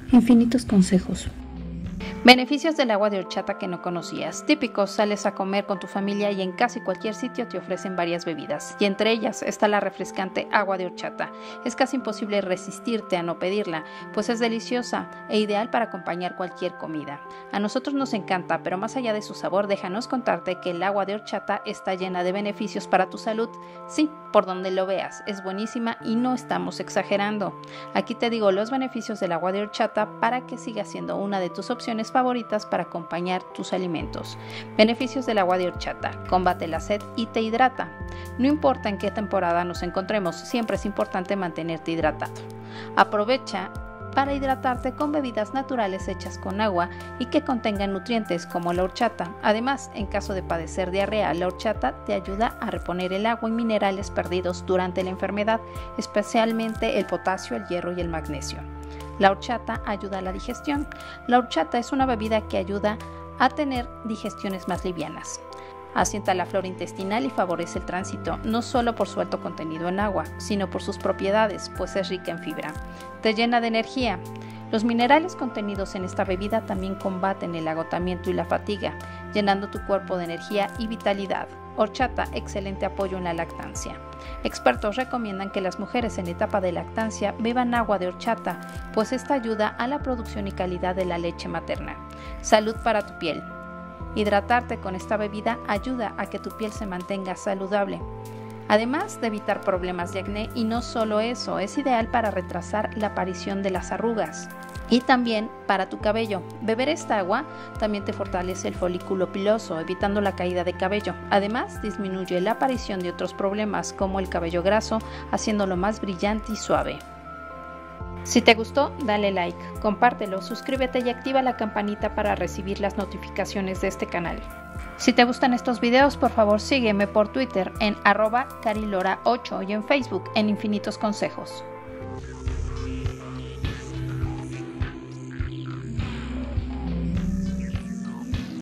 Infinitos consejos. Beneficios del agua de horchata que no conocías. Típicos: sales a comer con tu familia y en casi cualquier sitio te ofrecen varias bebidas, y entre ellas está la refrescante agua de horchata. Es casi imposible resistirte a no pedirla, pues es deliciosa e ideal para acompañar cualquier comida. A nosotros nos encanta, pero más allá de su sabor, déjanos contarte que el agua de horchata está llena de beneficios para tu salud. Sí, por donde lo veas, es buenísima y no estamos exagerando. Aquí te digo los beneficios del agua de horchata para que siga siendo una de tus opciones favoritas para acompañar tus alimentos. Beneficios del agua de horchata: combate la sed y te hidrata. No importa en qué temporada nos encontremos, siempre es importante mantenerte hidratado. Aprovecha para hidratarte con bebidas naturales hechas con agua y que contengan nutrientes como la horchata. Además, en caso de padecer diarrea, la horchata te ayuda a reponer el agua y minerales perdidos durante la enfermedad, especialmente el potasio, el hierro y el magnesio. La horchata ayuda a la digestión. La horchata es una bebida que ayuda a tener digestiones más livianas. Asienta la flora intestinal y favorece el tránsito, no solo por su alto contenido en agua, sino por sus propiedades, pues es rica en fibra. Te llena de energía. Los minerales contenidos en esta bebida también combaten el agotamiento y la fatiga, llenando tu cuerpo de energía y vitalidad. Horchata, excelente apoyo en la lactancia. Expertos recomiendan que las mujeres en etapa de lactancia beban agua de horchata, pues esta ayuda a la producción y calidad de la leche materna. Salud para tu piel. Hidratarte con esta bebida ayuda a que tu piel se mantenga saludable, además de evitar problemas de acné, y no solo eso, es ideal para retrasar la aparición de las arrugas y también para tu cabello. Beber esta agua también te fortalece el folículo piloso, evitando la caída de cabello. Además, disminuye la aparición de otros problemas como el cabello graso, haciéndolo más brillante y suave. Si te gustó, dale like, compártelo, suscríbete y activa la campanita para recibir las notificaciones de este canal. Si te gustan estos videos, por favor sígueme por Twitter en @carilora8 y en Facebook en Infinitos Consejos.